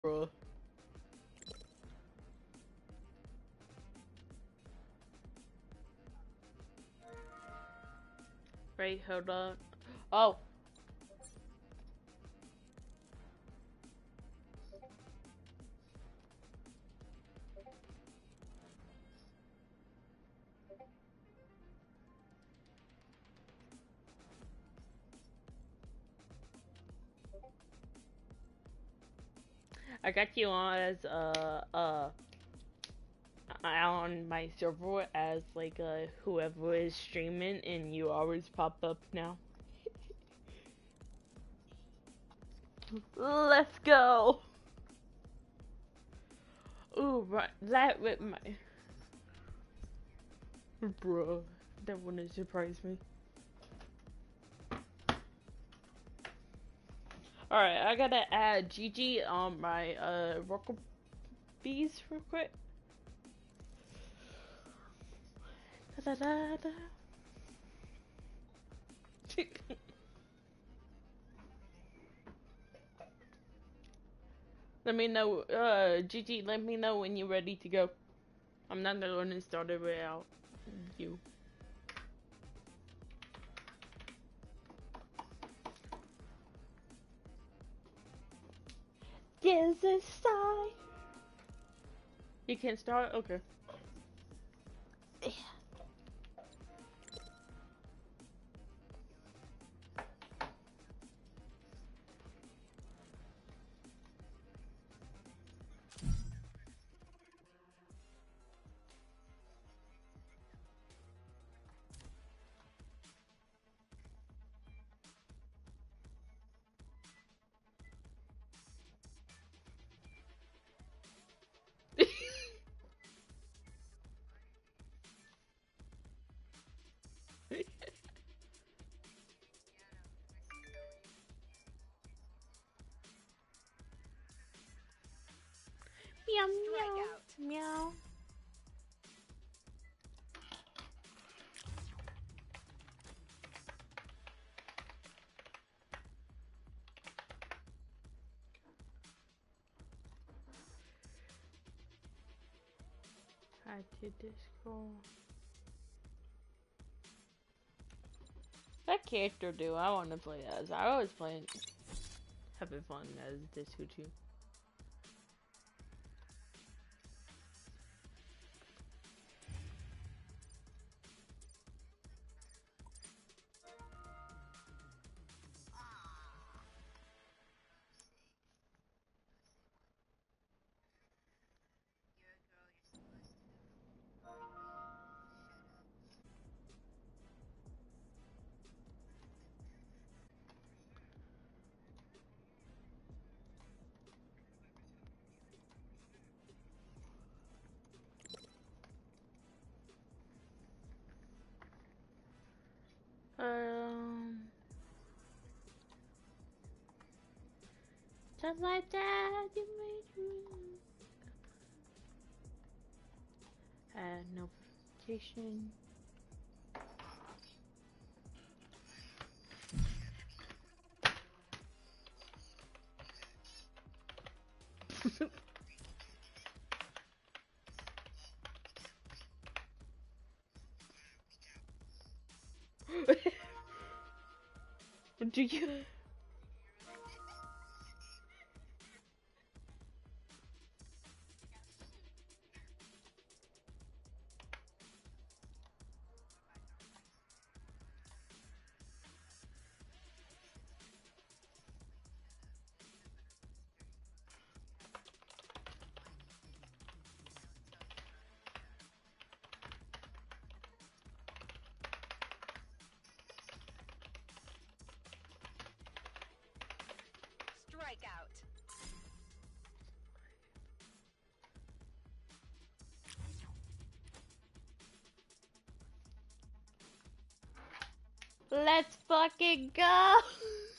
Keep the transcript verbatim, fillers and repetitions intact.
Bro. Right, hold on. Oh. I got you on as uh uh on my server as like uh whoever is streaming, and you always pop up now. Let's go. Ooh, right, that with my bro, that wouldn't surprise me. All right, I gotta add Gigi on my uh worker bees real quick. Da, da, da, da. Let me know, uh, Gigi, let me know when you're ready to go. I'm not gonna start it without you. There's a sign. You can start? Okay. Meow, meow, meow. Add to Discord. That character do I want to play as? I always play having fun as this Hoochie. Um, just like that, you made me. Add notification. Do you? Strikeout. Let's fucking go.